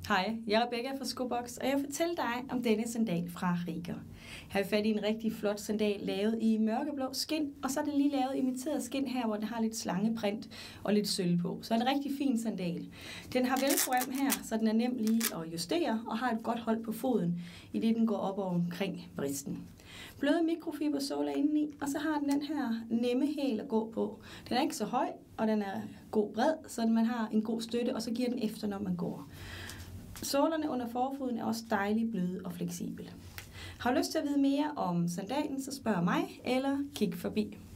Hej, jeg er Rebecca fra Skobox, og jeg vil fortælle dig om denne sandal fra Riga. Her har vi fat i en rigtig flot sandal lavet i mørkeblå skind, og så er det lige lavet imiteret skind her, hvor den har lidt slangeprint og lidt sølv på. Så en rigtig fin sandal. Den har velcro-rem her, så den er nem lige at justere og har et godt hold på foden, i det den går op omkring vristen. Bløde mikrofibersåler indeni, og så har den her nemme hæl at gå på. Den er ikke så høj, og den er god bred, så man har en god støtte, og så giver den efter, når man går. Sålerne under forfoden er også dejligt bløde og fleksible. Har du lyst til at vide mere om sandalen, så spørg mig eller kig forbi.